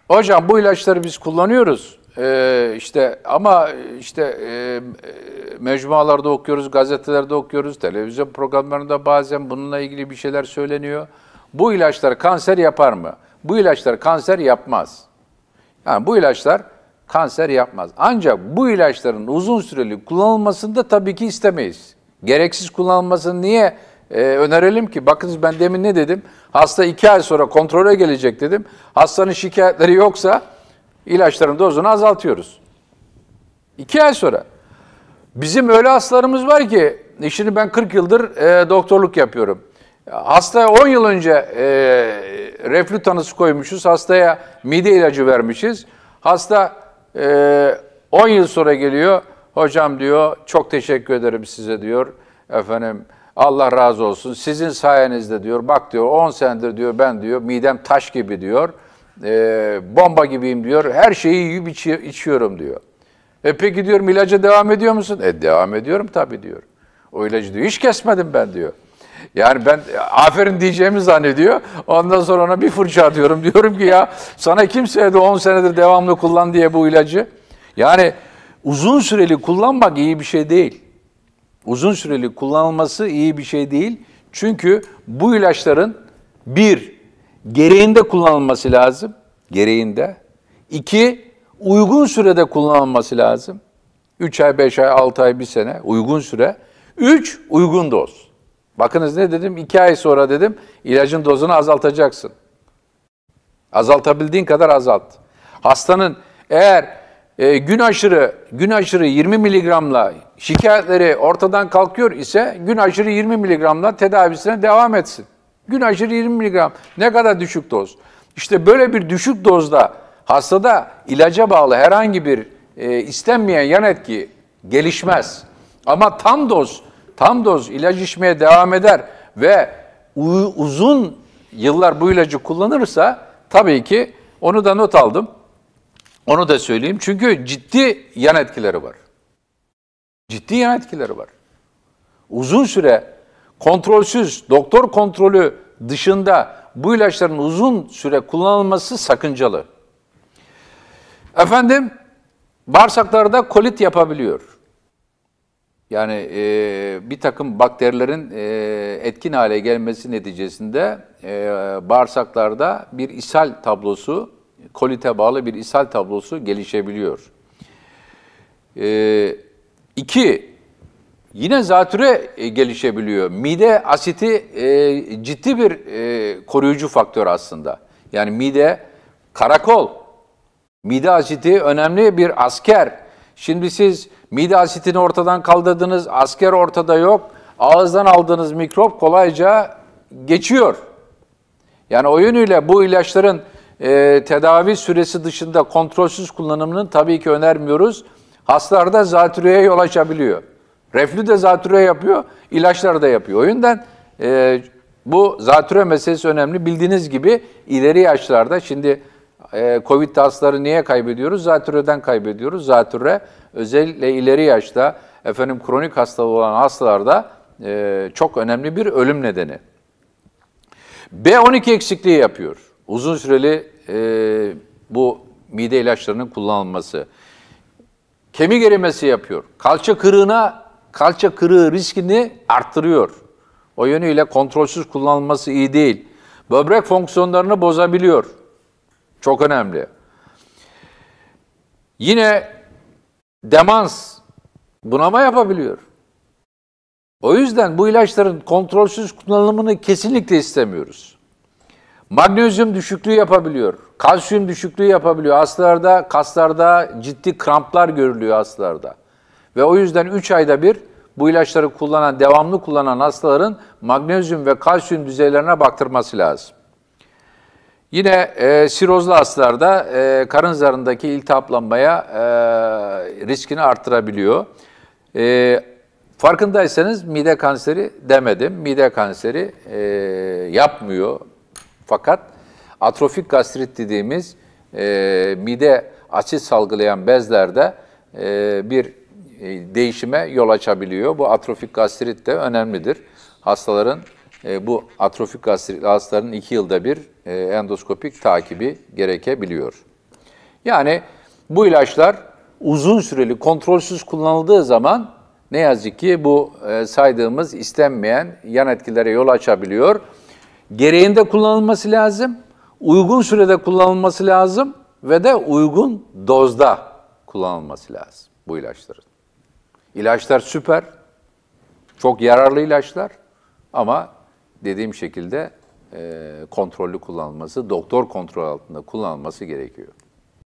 Hocam bu ilaçları biz kullanıyoruz. Ama mecmualarda okuyoruz, gazetelerde okuyoruz, televizyon programlarında bazen bununla ilgili bir şeyler söyleniyor. Bu ilaçlar kanser yapar mı? Bu ilaçlar kanser yapmaz. Yani bu ilaçlar kanser yapmaz. Ancak bu ilaçların uzun süreli kullanılmasını da tabii ki istemeyiz. Gereksiz kullanılmasını niye önerelim ki? Bakınız ben demin ne dedim? Hasta 2 ay sonra kontrole gelecek dedim. Hastanın şikayetleri yoksa ilaçların dozunu azaltıyoruz. 2 ay sonra. Bizim öyle hastalarımız var ki, şimdi ben 40 yıldır doktorluk yapıyorum. Hastaya 10 yıl önce reflü tanısı koymuşuz, hastaya mide ilacı vermişiz. Hasta 10 yıl sonra geliyor, hocam diyor, çok teşekkür ederim size diyor, efendim Allah razı olsun, sizin sayenizde diyor, bak diyor 10 senedir diyor ben diyor, midem taş gibi diyor, bomba gibiyim diyor, her şeyi yiyip içiyorum diyor. Peki diyorum ilaca devam ediyor musun? Devam ediyorum tabii diyor. O ilacı diyor hiç kesmedim ben diyor. Yani ben aferin diyeceğimi zannediyor. Ondan sonra ona bir fırça atıyorum. Diyorum ki ya sana kim söyledi 10 senedir devamlı kullan diye bu ilacı? Yani uzun süreli kullanmak iyi bir şey değil. Uzun süreli kullanılması iyi bir şey değil. Çünkü bu ilaçların gereğinde kullanılması lazım. Gereğinde. 2, uygun sürede kullanılması lazım. 3 ay, 5 ay, 6 ay, 1 sene uygun süre. 3, uygun doz. Bakınız ne dedim? 2 ay sonra dedim ilacın dozunu azaltacaksın. Azaltabildiğin kadar azalt. Hastanın eğer gün aşırı 20 miligramla şikayetleri ortadan kalkıyor ise gün aşırı 20 miligramla tedavisine devam etsin. Gün aşırı 20 miligram. Ne kadar düşük doz? İşte böyle bir düşük dozda hastada ilaca bağlı herhangi bir istenmeyen yan etki gelişmez. Ama tam doz ilaç içmeye devam eder ve uzun yıllar bu ilacı kullanırsa tabii ki onu da not aldım. Onu da söyleyeyim. Çünkü ciddi yan etkileri var. Ciddi yan etkileri var. Uzun süre kontrolsüz, doktor kontrolü dışında bu ilaçların uzun süre kullanılması sakıncalı. Efendim, bağırsaklarda kolit yapabiliyor. Yani bir takım bakterilerin etkin hale gelmesi neticesinde bağırsaklarda bir ishal tablosu, kolite bağlı bir ishal tablosu gelişebiliyor. 2, yine zatüre gelişebiliyor. Mide asiti ciddi bir koruyucu faktör aslında. Yani mide karakol. Mide asiti önemli bir asker. Şimdi siz mide asitini ortadan kaldırdınız, asker ortada yok. Ağızdan aldığınız mikrop kolayca geçiyor. Yani o yönüyle bu ilaçların tedavi süresi dışında kontrolsüz kullanımını tabii ki önermiyoruz. Hastalarda zatürreye yol açabiliyor. Reflü de zatürre yapıyor, ilaçlar da yapıyor. O yüzden bu zatürre meselesi önemli. Bildiğiniz gibi ileri yaşlarda şimdi Covid hastaları niye kaybediyoruz? Zatürreden kaybediyoruz. Zatürre özellikle ileri yaşta kronik hastalığı olan hastalarda çok önemli bir ölüm nedeni. B12 eksikliği yapıyor. Uzun süreli bu mide ilaçlarının kullanılması. Kemik erimesi yapıyor. Kalça kırığı riskini arttırıyor. O yönüyle kontrolsüz kullanılması iyi değil. Böbrek fonksiyonlarını bozabiliyor. Çok önemli. Yine demans, bunama yapabiliyor. O yüzden bu ilaçların kontrolsüz kullanımını kesinlikle istemiyoruz. Magnezyum düşüklüğü yapabiliyor. Kalsiyum düşüklüğü yapabiliyor. Hastalarda, kaslarda ciddi kramplar görülüyor hastalarda. Ve o yüzden 3 ayda bir bu ilaçları devamlı kullanan hastaların magnezyum ve kalsiyum düzeylerine baktırması lazım. Yine sirozlu hastalarda karın zarındaki iltihaplanmaya riskini arttırabiliyor. Farkındaysanız mide kanseri demedim. Mide kanseri yapmıyor. Fakat atrofik gastrit dediğimiz mide asit salgılayan bezlerde bir değişime yol açabiliyor. Bu atrofik gastrit de önemlidir. Hastaların bu atrofik gastrit hastaların 2 yılda bir endoskopik takibi gerekebiliyor. Yani bu ilaçlar uzun süreli kontrolsüz kullanıldığı zaman ne yazık ki bu saydığımız istenmeyen yan etkilere yol açabiliyor. Gereğinde kullanılması lazım, uygun sürede kullanılması lazım ve de uygun dozda kullanılması lazım bu ilaçların. İlaçlar süper, çok yararlı ilaçlar ama dediğim şekilde kontrollü kullanılması, doktor kontrol altında kullanılması gerekiyor.